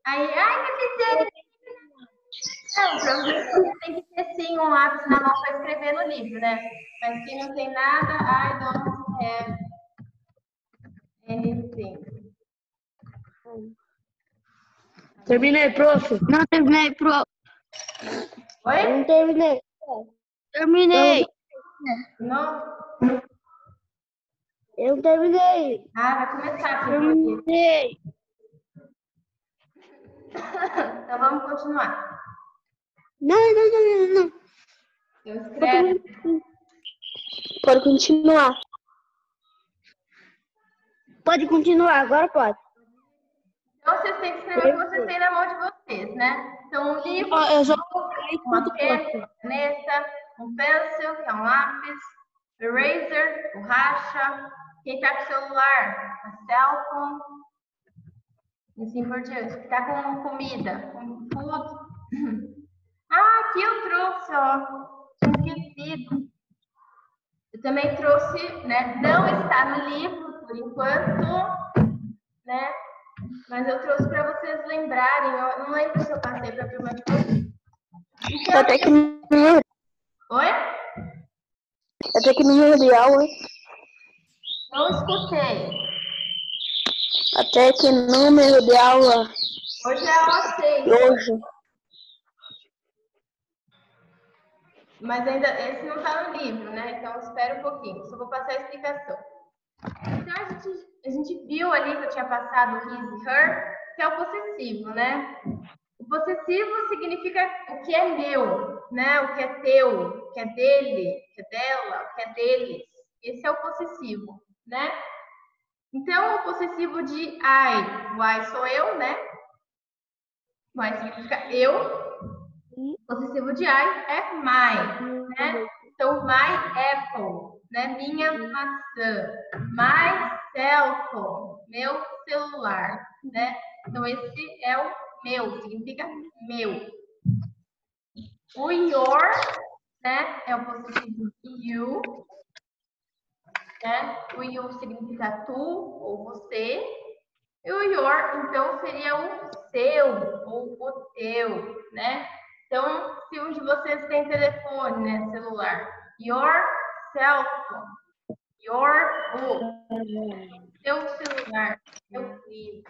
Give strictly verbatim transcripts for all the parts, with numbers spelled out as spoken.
Aí, ai, mas fizeram. Não, provavelmente tem que ter sim um lápis na mão para escrever no livro, né? Mas quem não tem nada, I don't have anything. Terminei, prof. Não terminei, prof. Oi? Não terminei. Terminei. Não? Eu terminei. Ah, vai começar aqui. Terminei. Então vamos continuar. Não, não, não, não, não. Então escreve. Pode continuar. Pode continuar, agora pode. Então vocês têm que escrever o que vocês têm na mão de vocês, né? Então um livro, Ah, eu já uma tudo, pena, prof. uma caneta, um pencil, que é um lápis, eraser, borracha. Quem tá com celular, a cell phone, e assim por diante. Que tá com comida, com food. Ah, aqui eu trouxe, ó. Tinha esquecido. Eu também trouxe, né? Não está no livro por enquanto, né? Mas eu trouxe para vocês lembrarem. Eu não lembro se eu passei para a turma de vocês. Então, Até que não, oi? até que não de aula. Não escutei. Até que número de aula Hoje é aula seis. hoje. Mas ainda esse não está no livro, né? Então espera um pouquinho. Só vou passar a explicação. Então a gente, a gente viu ali que eu tinha passado his e her, que é o possessivo, né? O possessivo significa o que é meu, né? O que é teu, o que é dele, o que é dela, o que é deles. Esse é o possessivo, né? Então, o possessivo de I, o I sou eu, né? O I significa eu. O possessivo de I é my, né? Então, my apple, né? Minha maçã. My cell phone, meu celular, né? Então, esse é o meu, significa meu. O your, né? É o possessivo de you, né? O you significa tu ou você. E o your, então, seria o seu ou o teu, né? Então, se um de vocês tem telefone, né? Celular. Your cell phone. Your book. Seu celular. Seu livro.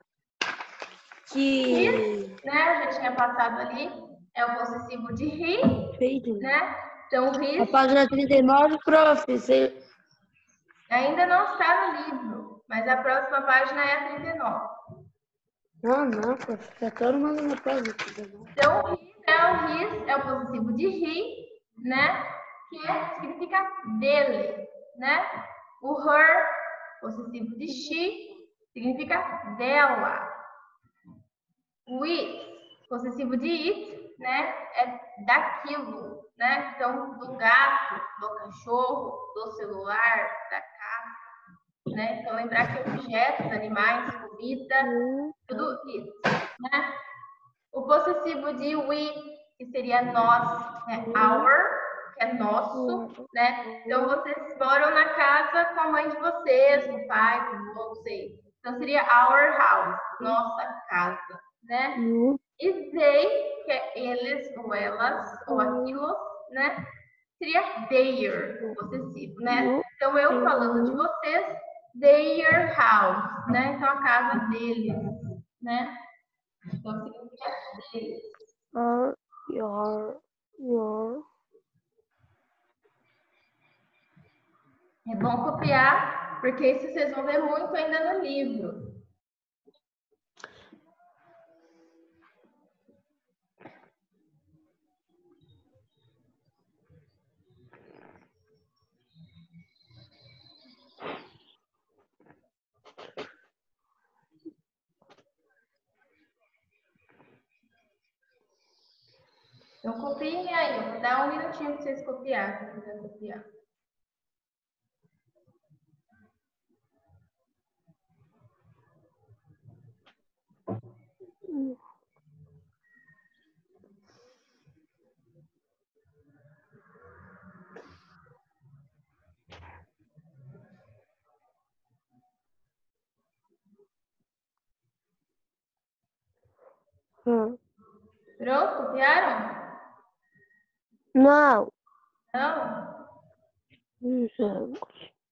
Que... His, né? Já tinha passado ali. É o possessivo de he, né? Então, his... A página trinta e nove, prof. Você... ainda não está no livro, mas a próxima página é a trinta e nove. Não, não, prof. Já tô arrumando uma página. Então, he, né? O his é o possessivo de he, né? Que é, significa dele, né? O her, possessivo de she, significa dela. O it, possessivo de it, né? É daquilo, né? Então, do gato, do cachorro, do celular, da casa, né? Então, lembrar que objetos, animais, comida, tudo isso, né? O possessivo de we, que seria nós, né? Our, que é nosso, né? Então, vocês moram na casa com a mãe de vocês, com o pai, com o não sei. Então, seria our house, nossa casa, né? E they, que é eles ou elas, ou aquilo, né? Seria their, possessivo, né? Então, eu falando de vocês, their house, né? Então, a casa deles, né? Então, significa deles. Or, your, your. É bom copiar, porque isso vocês vão ver muito ainda no livro. Então, copiem aí. Eu vou dar um minutinho para vocês copiarem, se quiser copiar. Hum. Pronto, copiaram? Não. Não? Jogos.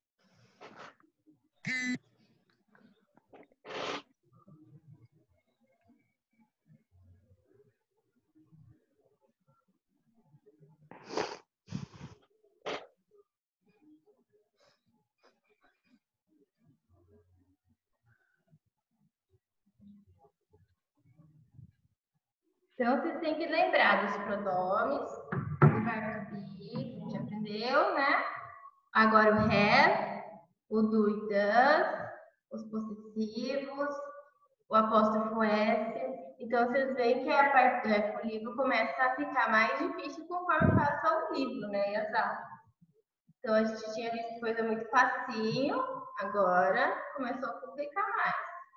Então, vocês têm que lembrar dos pronomes, do verbo to be, que a gente aprendeu, né? Agora o have, o do e does, os possessivos, o apóstrofo S. Então, vocês veem que a parte, é, o livro começa a ficar mais difícil conforme passa o livro, né? E as aulas. Então, a gente tinha visto coisa muito facinho, agora começou a complicar mais.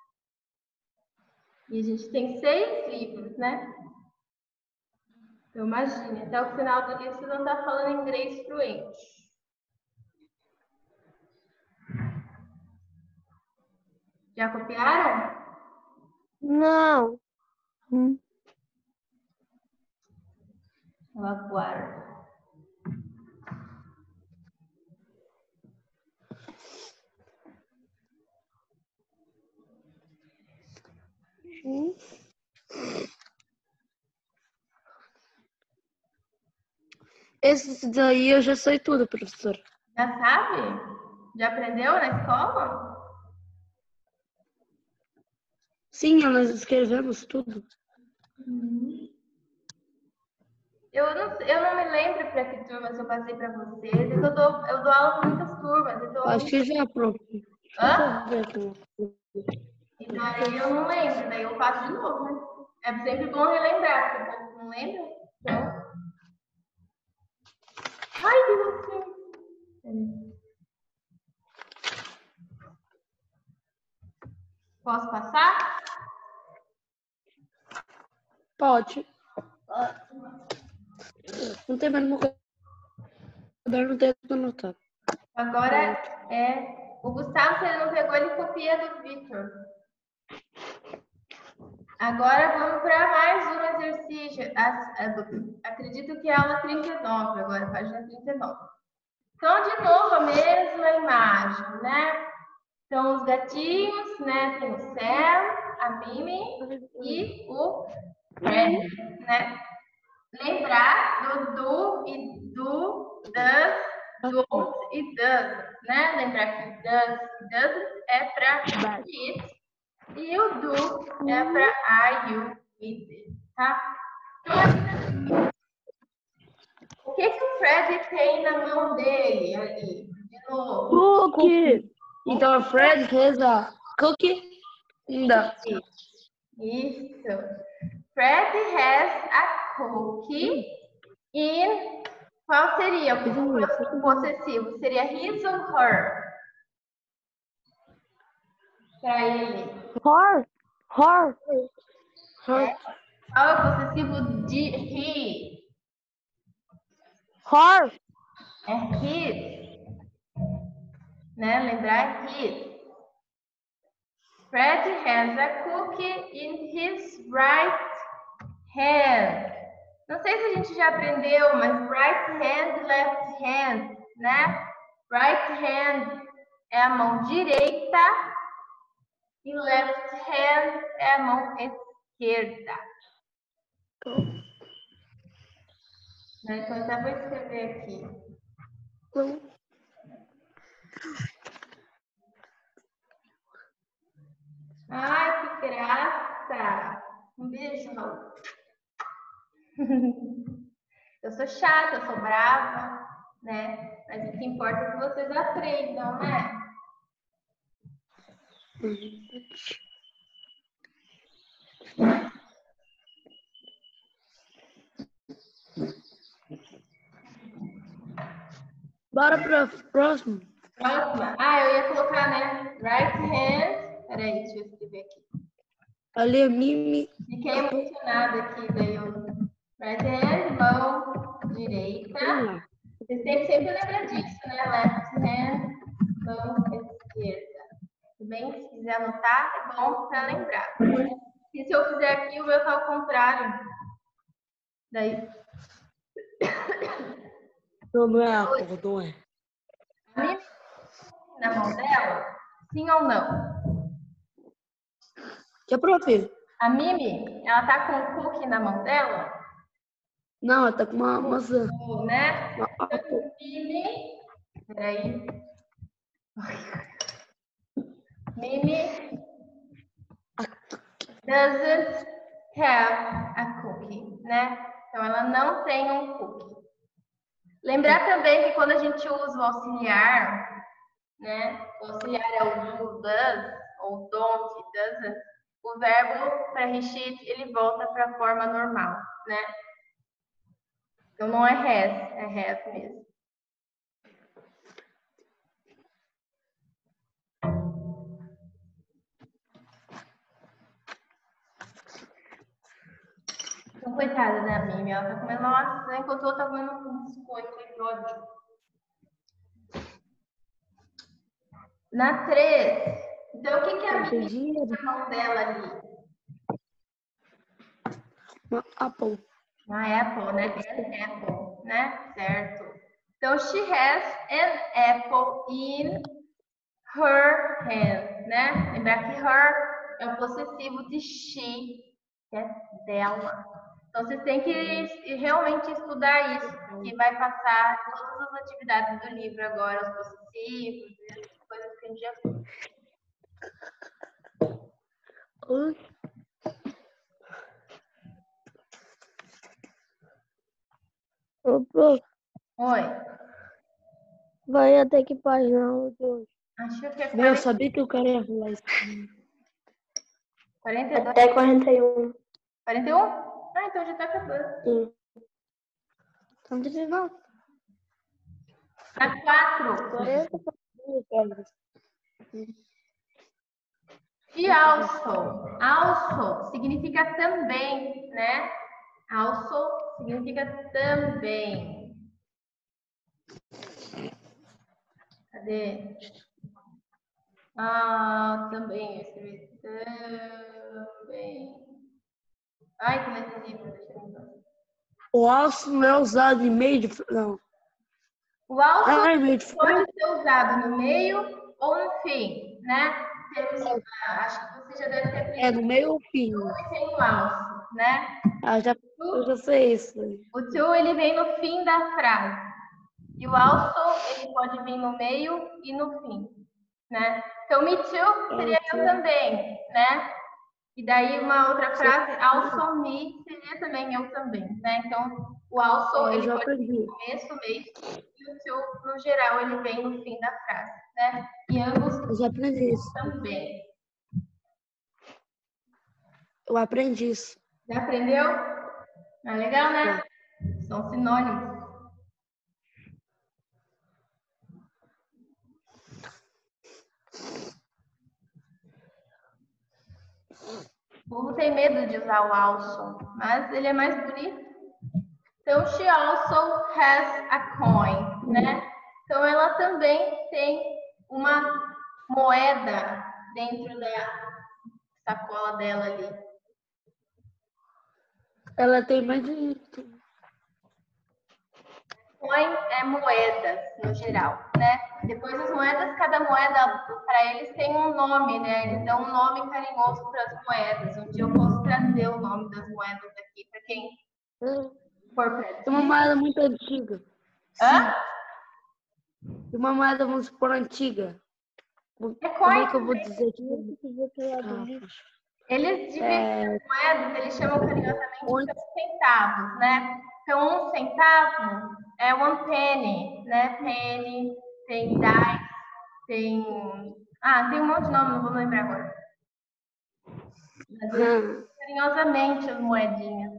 E a gente tem seis livros, né? Então, imagine, até o final do livro vocês vão estar falando inglês fluente. Já copiaram? Não. Hum. Eu aguardo. Hum. Esse daí eu já sei tudo, professor. Já sabe? Já aprendeu na escola? Sim, nós escrevemos tudo. Eu não, eu não me lembro para que turmas eu passei para vocês. É que eu dou, eu dou aula para muitas turmas. Então, Acho que já, prof. hã? Deixa eu ver. E daí eu não lembro, daí eu faço de novo, né? É sempre bom relembrar, porque o povo não lembra. Então. Ai, que você. Posso passar? Pode. Não tem mais no meu caderno, não tem que anotar. Agora é. O Gustavo, se ele não pegou, ele copia do Victor. Agora vamos para mais um exercício. Acredito que é a aula trinta e nove, agora, página trinta e nove. Então, de novo, a mesma imagem, né? Então, os gatinhos, né? Tem o Sam, a Mimi e o Fred, né? Lembrar do do e do, does, don't e does, né? Lembrar que does e doesn't é para it e o do é para I, you, it, tá? Então, o que, que o Fred tem na mão dele ali? De novo. Cookie. Então, o Fred has a cookie in the... Isso. Fred has a cookie in... Qual seria o possessivo? Seria his ou her? Para ele. Her. Her. É. Qual é o possessivo de he? Her. É his. Né? Lembrar his. Fred has a cookie in his right hand. Não sei se a gente já aprendeu, mas right hand, left hand, né? Right hand é a mão direita e left hand é a mão esquerda. Então, eu já vou escrever aqui. Ai, que graça! Um beijo, Raul. Eu sou chata, eu sou brava, né? Mas o que importa é que vocês aprendam, né? Bora para o próximo. Próxima. Ah, eu ia colocar, né? Right hand. Peraí, deixa eu escrever aqui. Ali é Mimi. Fiquei emocionada aqui, daí eu. Right hand, mão direita. Vocês têm que sempre lembrar disso, né? Left hand, mão esquerda. Tudo bem? Se quiser anotar, é bom para lembrar. E se eu fizer aqui, o meu tá ao contrário. Daí. Não, não é Apple, não é. A Mimi na mão dela? Sim ou não? Que é, prof? A Mimi, ela tá com o cookie na mão dela? Não, ela tá com uma maçã. Né? Uma Apple. Mimi. Peraí. Mimi doesn't have a cookie, né? Então, ela não tem um cookie. Lembrar também que quando a gente usa o auxiliar, né? O auxiliar é o do, does, ou don't, doesn't. O verbo para recheat, ele volta para a forma normal, né? Então, não é has, é have mesmo. Então, coitada da Mimi, ela tá comendo uma maçã enquanto eu outra tá comendo um biscoito, que ódio. Na três. Então, o que, que a Mimi tem na mão dela ali? Uma Apple. Uma Apple, né? An apple, né? Certo. Então, she has an apple in her hand, né? Lembrar que her é o possessivo de she, que é dela. Então, vocês têm que realmente estudar isso, porque vai passar todas as atividades do livro agora, os possessivos, as coisas que a gente já viu. Oi. Ô, prof, Oi. vai até que página hoje? Acho que é Meu, eu sabia que eu queria falar isso. quarenta e dois. Até quarenta e um. quarenta e um? Ah, então já tá acabando. Sim. Não tem nada. Na quatro. quarenta E also. Also significa também, né? Also significa também. Cadê? Ah, também. Eu escrevi também. Ai, que letra livre. Deixa eu ver. O alço não é usado em meio de... Não. O also Ah, é meio de... pode ser usado no meio ou no fim, né? Temos, ah, acho que você já deve ter aprendido. É no meio ou fim. E tem o also, né? Ah, já, eu já sei isso. O to, ele vem no fim da frase. E o also, ele pode vir no meio e no fim, né? Então, me too seria eu também, né? E daí, uma outra frase, also me, seria também eu também, né? Então, o also, É, ele já pode vir aprendi. no começo, meio, e o to, no geral, ele vem no fim da frase, né? E ambos Eu já aprendi isso. também. Eu aprendi isso. Já aprendeu? Ah, legal, né? São sinônimos. O povo tem medo de usar o also, mas ele é mais bonito. Então, she also has a coin, né? Então, ela também tem uma moeda dentro da sacola dela ali. Ela tem mais de... Coin é moedas, no geral, né? Depois as moedas, cada moeda, para eles tem um nome, né? Eles dão um nome carinhoso para as moedas. Um dia eu posso trazer o nome das moedas aqui para quem for para É uma moeda muito antiga. Hã? É uma moeda, vamos supor, antiga. É Como é coin. que eu vou dizer? Tipo... Eles dividem É... as moedas, eles chamam carinhosamente Onde- de centavos, né? Então, um centavo é one penny, né? Penny, tem dime, tem... Ah, tem um monte de nome, não vou lembrar agora. Mas eles Hum. carinhosamente as moedinhas.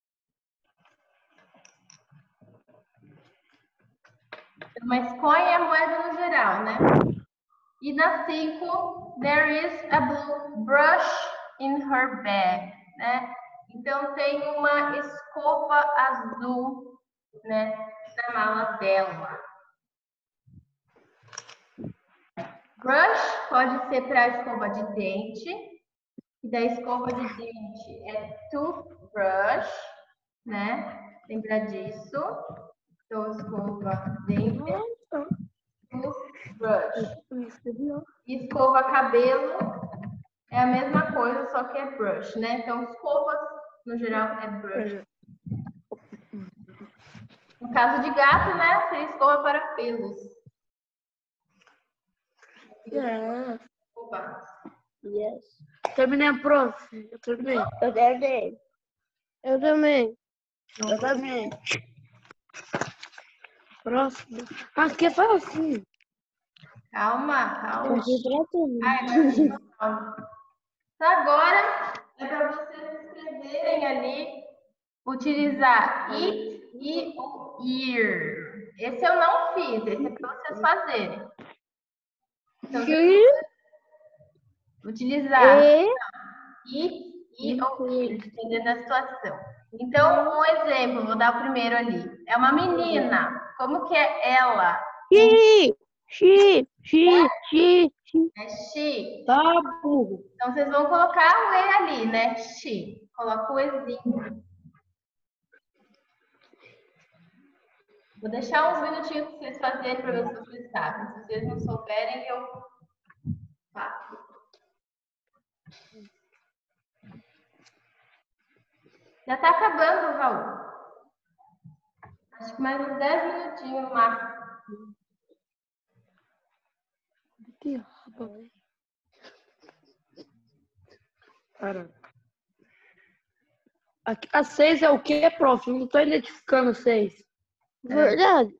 Mas coin é moeda no geral, né? E na cinco, there is a blue brush in her bag, né? Então tem uma escova azul, né, na mala dela. Brush pode ser para escova de dente E da escova de dente é toothbrush, né? Lembra disso? Então, escova dente é toothbrush. E escova cabelo é a mesma coisa, só que é brush, né? Então, escovas, no geral, é brush. No caso de gato, né? Seria escova para pelos. Yeah. Opa. Yes. Terminei, prof. Eu terminei. Eu terminei. Eu também. Eu também. Próximo. Aqui fala assim. Calma, calma. Aqui pra tudo. Ai, agora, calma. Então, agora é para vocês escreverem ali, utilizar it e o ear. Esse eu não fiz, esse é para vocês fazerem. Então, utilizar E it e o ear, dependendo da situação. Então, um exemplo, vou dar o primeiro ali. É uma menina. Como que é ela? Xi, xi, xi, xi, xi. É she. Tá, burro. Então, vocês vão colocar o E ali, né? She. Coloca o Ezinho. Vou deixar uns minutinhos para vocês fazerem para ver se vocês sabem. Se vocês não souberem, eu faço. Já está acabando, Raul. Acho que mais uns dez minutinhos no máximo. Que rabo. Cara. Aqui, a seis é o quê, prof? Eu não tô identificando seis. Verdade.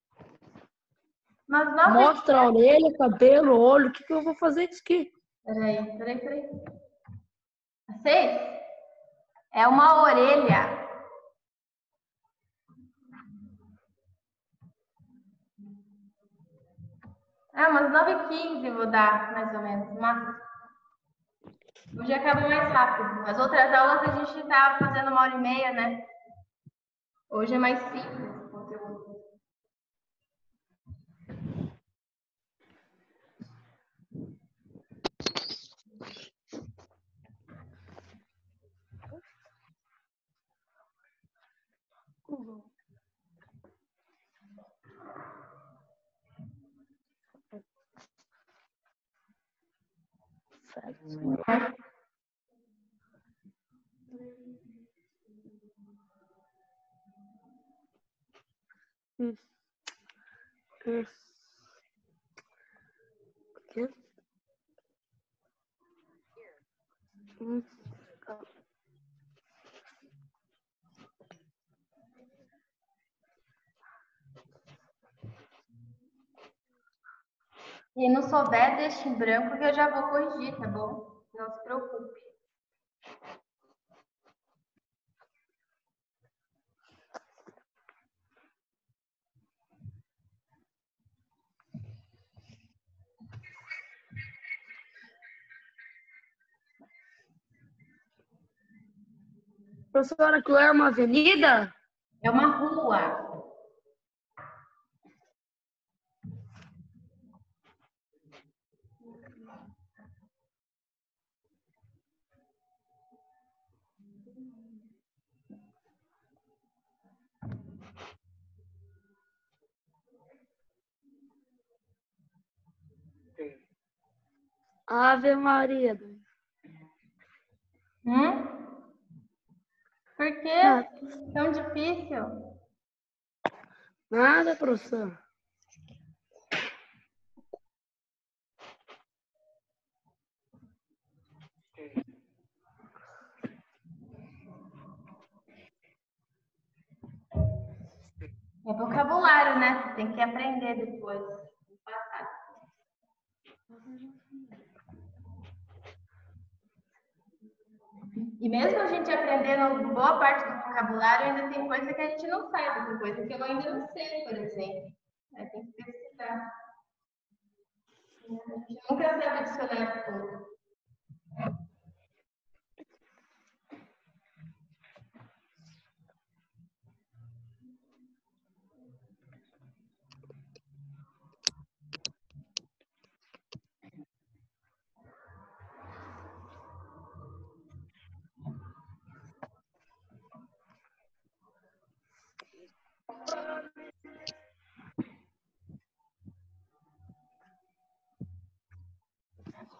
Mas não. Mostra a orelha, cabelo, olho. O que, que eu vou fazer isso aqui? Peraí, peraí, peraí. A seis é uma orelha. Ah, umas nove e quinze vou dar, mais ou menos. Mas hoje acaba mais rápido. As outras aulas a gente estava fazendo uma hora e meia, né? Hoje é mais simples o conteúdo. Hum. Hum. Aqui. Hum. E não souber, deixe em branco que eu já vou corrigir, tá bom? Não se preocupe. Professora, aquilo é uma avenida? É uma rua. Ave Maria. Hum? Por quê? Nada. Tão difícil? Nada, professor. É vocabulário, né? Você tem que aprender depois. E mesmo a gente aprendendo boa parte do vocabulário, ainda tem coisa que a gente não sabe, tem coisa que eu ainda não sei, por exemplo. Aí tem que pesquisar. A gente nunca sabe o dicionário todo.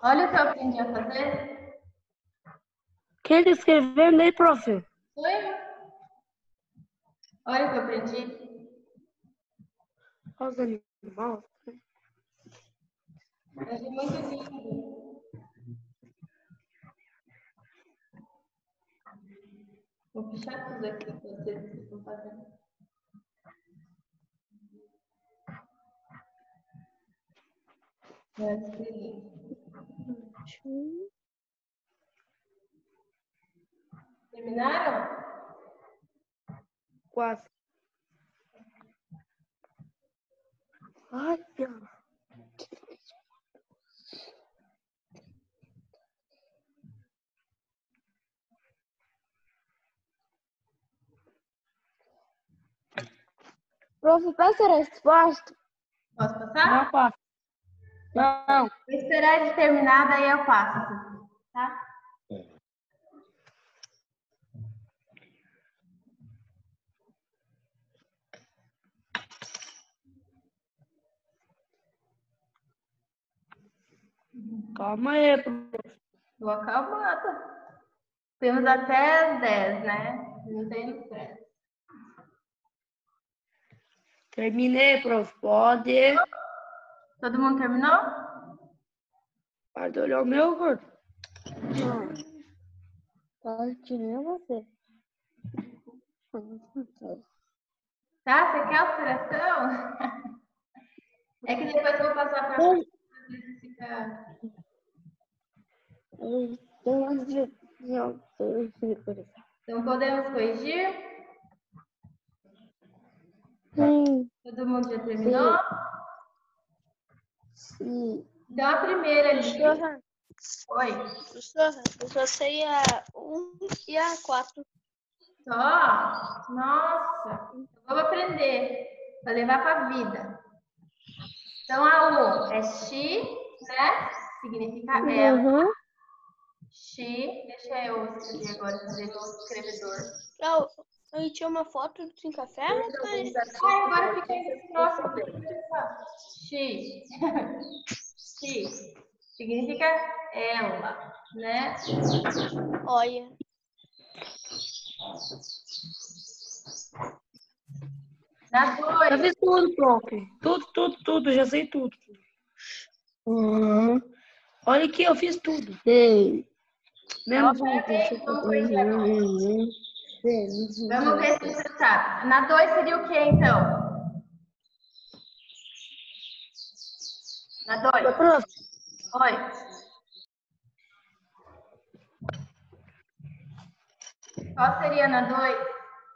Olha o que eu aprendi a fazer. Quem tá escrevendo aí, prof? Sou eu. Olha o que eu aprendi. Olha os animais. Eu achei muito lindo. Vou puxar tudo aqui que vocês estão fazendo. Olha que lindo. Terminaram? Quase. Ai, Deus. Prof, passa a resposta. Posso passar? Não, passa. Não. Vou esperar ele terminar, daí eu passo. Tá? Calma aí, prof. Vou acalmando. Temos até as dez, né? Não tem estresse. Terminei, prof. Pode. Todo mundo terminou? Pode olhar o meu, gordo. Pode tirar você. Tá? Você quer alteração? É que depois eu vou passar para Não. vocês ficar. Então, antes de... Não, eu fiz por isso. Então podemos corrigir? Sim, Todo mundo já terminou? sim. Então a primeira ali. Professora, Oi. professora, eu só sei a um e a quatro. Só? Nossa! Vamos aprender para levar para a vida. Então a um é she, né? Significa ela. Uhum. She, deixa eu escrever agora, fazer meu escrevedor. Eu, eu tinha uma foto de sem café, mas... Ai, agora fica esse próximo. She. She. Significa ela, né? Olha. Na Já dois. fiz tudo, prof. Tudo, tudo, tudo. Já sei tudo. Uhum. Olha aqui, eu fiz tudo. Sei. Menos um. Parabéns, vamos corrigir agora. Uhum. Vamos ver se você sabe. Na dois seria o que, então? Na dois. Prof, Oi. Qual seria na dois?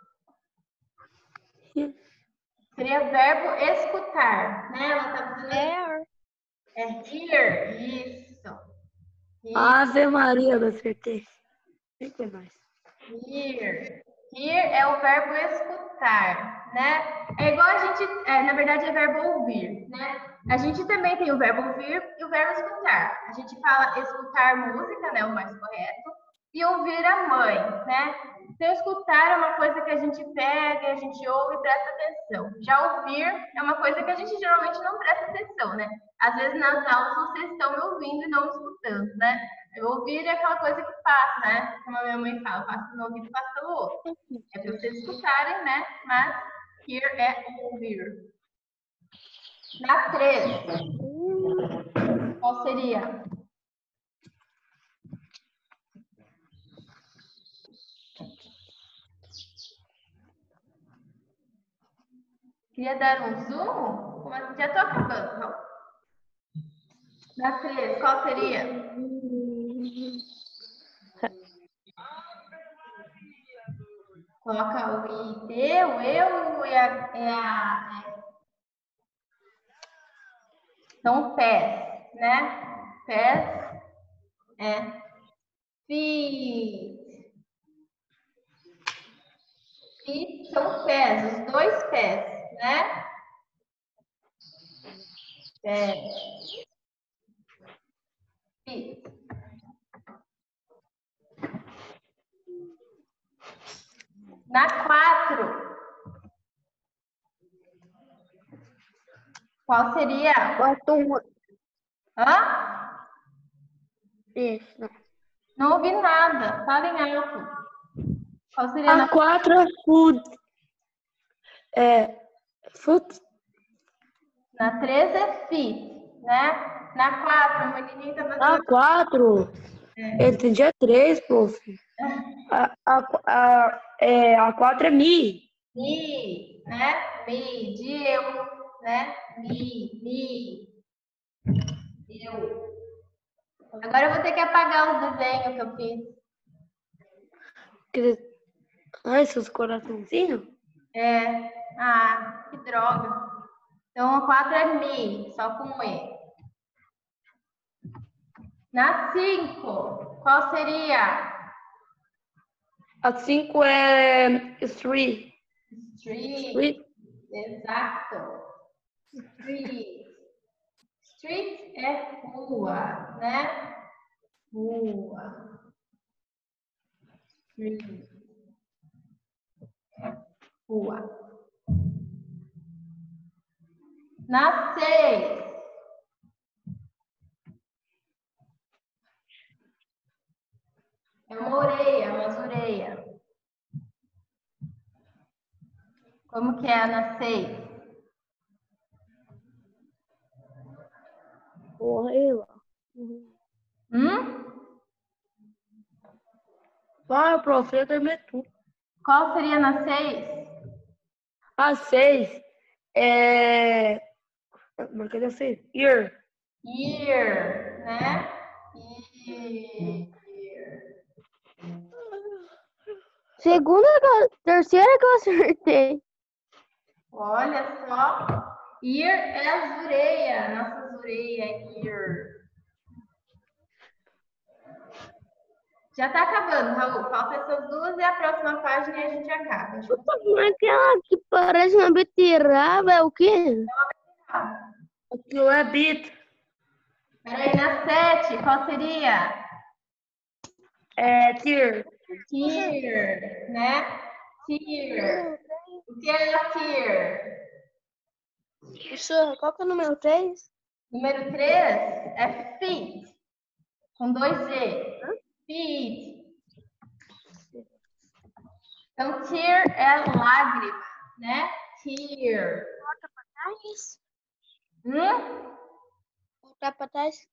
Seria o verbo escutar, né? Ela tá dizendo é... é hear. Isso. Ave Maria, eu acertei. Nem que mais. Hear. Hear é o verbo escutar, né? É igual a gente, é, na verdade é verbo ouvir, né? A gente também tem o verbo ouvir e o verbo escutar. A gente fala escutar música, né? O mais correto. E ouvir a mãe, né? Então, escutar é uma coisa que a gente pega, a gente ouve e presta atenção. Já ouvir é uma coisa que a gente geralmente não presta atenção, né? Às vezes nas aulas vocês estão me ouvindo e não me escutando, né? Ouvir é aquela coisa que passa, né? Como a minha mãe fala, passa no ouvido e passa pelo outro. É para vocês escutarem, né? Mas hear é ouvir. Na três, qual seria? Queria dar um zoom? Como assim? Já estou acabando, não. Na três, qual seria? Coloca o I, o eu e a... É a é. São pés, né? Pés é feet. Feet são pés, os dois pés, né? Pés. Feet. Na quatro, qual seria? Bota um... Hã? Isso. Não ouvi nada. Fala em alto. Qual seria a A na... quatro é food. É, food. na três é fit, né? Na quatro, o menininho tá A fazendo... quatro. Eu entendi a três, prof. A, a, a, é, a quatro é me. Me, né? Me, de eu, né? Me, me, eu. Agora eu vou ter que apagar os desenhos que eu fiz. Que- Ai, seus coraçãozinhos. É, ah, que droga. Então a quatro é me, só com E. Na cinco, qual seria? A cinco é street. Street, Street. exato. Street. Street é rua, né? Rua. Street. Rua. Na seis. É uma orelha, uma orelha. Como que é na seis? Porra, eu. Hum? Vai, prof, eu terminei tudo. Qual seria na seis? A seis é... Mas cadê a seis? Ear. Ear, né? Ear. Segunda, terceira que eu acertei. Olha só. Ear é as orelhas, nossas orelhas, ear. Já tá acabando, Raul. Falta essas duas e a próxima página e a gente acaba. Aquela que parece uma beterraba é o quê? Aquilo é bit. Peraí, na sete, qual seria? É tear. Tear, né? Tear. O que é a tear? Professor, qual que é o número três? Número três é feet, com dois G. Feet. Então, tear é lágrima, né? Tear. Volta pra trás. Hum? Voltar pra trás.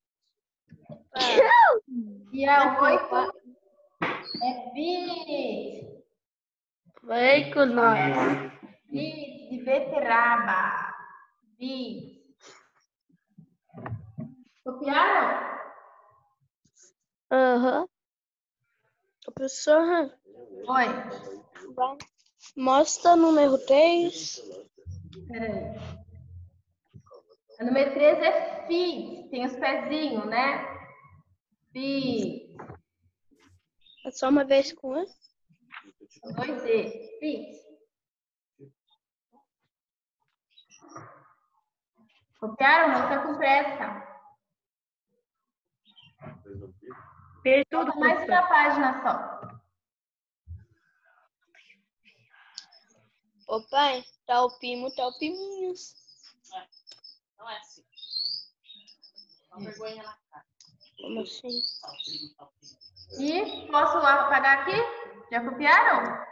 E a oito é beat. Very good night. Beat de beterraba. Beat. Copiaram? Aham. Ô, professor, Oi. vai. Mostra o número três. Peraí. A número três é feet. Tem os pezinhos, né? Feet. É só uma vez com E. São dois E. Feet. Copiaram? Não tá com pressa. Fez tudo, Falta mais professor. uma página só. Ô, pai, tá o pimo, tá o piminhos. Não é assim. Uma vergonha na cara. Como assim? E posso apagar aqui? Já copiaram?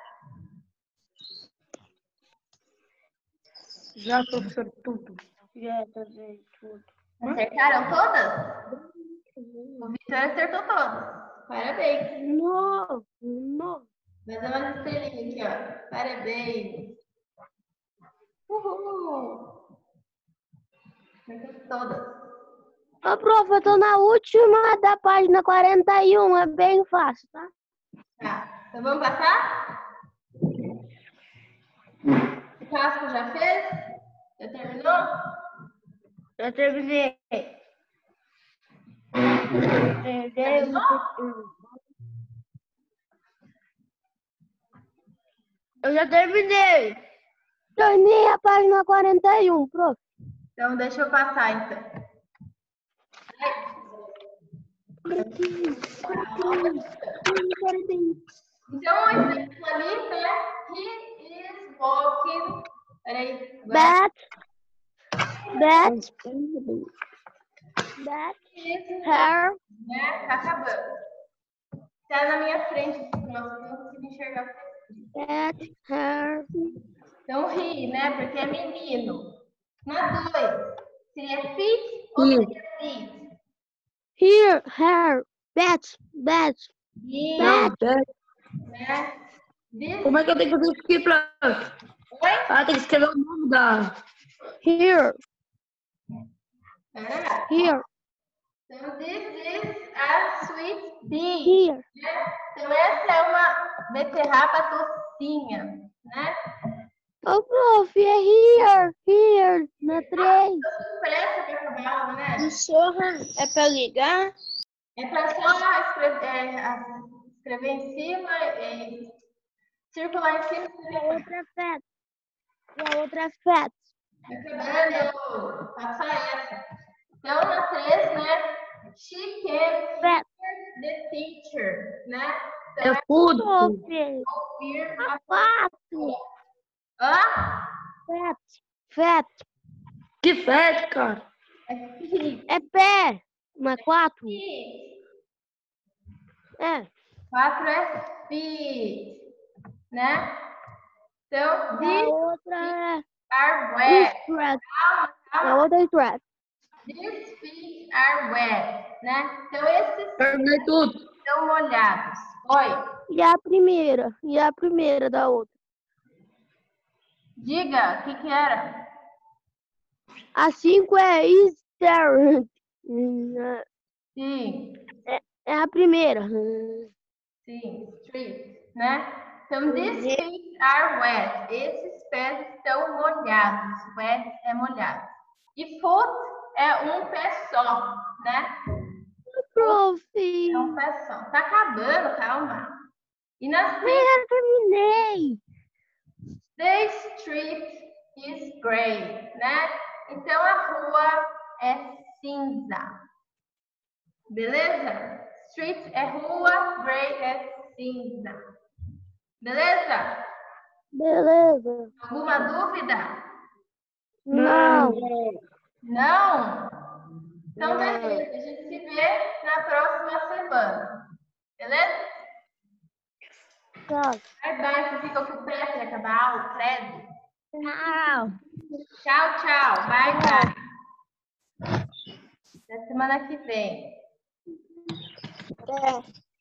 Já, professor, tudo. Já, também, tudo. Acertaram todas? O Vitor acertou todas. Parabéns. Não, não. Vai dar umas estrelinhas aqui, ó. Parabéns. Uhul. Acertou todas. Ô, prof, eu tô na última da página quarenta e um, é bem fácil, tá? Tá. Então vamos passar? O Casco já fez? Já terminou? Já terminei. Terminei. Eu já terminei. Terminei a página quarenta e um, prof. Então deixa eu passar, então. Então, o exemplo ali, né? He is walking. Peraí. That, that, that, He is her, né? Tá acabando. Tá na minha frente. Nossa, eu não consigo enxergar o que tá escrito. At her. Então, ri, né? Porque é menino. Na dois, seria feet ou Sim. seria feet? Here, her. Bats, bats. Não, Isso, é. né? This, Como é que eu tenho que fazer isso aqui pra... oi? Ah, tem que escrever o nome da... Here, Pera. here, Então, this is a sweet bee. here. Né? Então, essa é uma beterraba docinha, né? Ô, prof, é here, here, na três. Presta para acabar, né? E sorra é pra ligar? É para só escrever, é, a- escrever em cima e circular em cima. E a outra é fat. E a outra é fat. Acabando, passa essa. Então, na três, né? She can Fat. hear the teacher, né? É Então, food. é Prof, ouvir tá a fácil. Hã? Fat, fat. Que fede, cara. É feet. É pé. Uma quatro. Feet. É. Quatro é feet, né? Então, A these outra é are wet. thread. Calma, A calma. outra é thread. These feet are wet, né? Então, esses Terminei tudo. estão molhados. Oi, E a primeira? E a primeira da outra? diga, o que que era? A cinco é Easter. Hum, Sim, É a primeira. sim, street, né? Então, these feet are wet. Esses pés estão molhados. Wet é molhado. E foot é um pé só, né? Prof. É um pé só. Tá acabando, calma. E na Mas eu já terminei. The street is gray, né? Então a rua é cinza. Beleza? Street é rua, gray é cinza. Beleza? Beleza. Alguma dúvida? Não. Não? Então, beleza. A gente se vê na próxima semana. Beleza? Tchau. Bye, bye. Você fica com pressa de acabar a aula, credo. Tchau. Tchau, tchau. Bye, bye. Até semana que vem. É.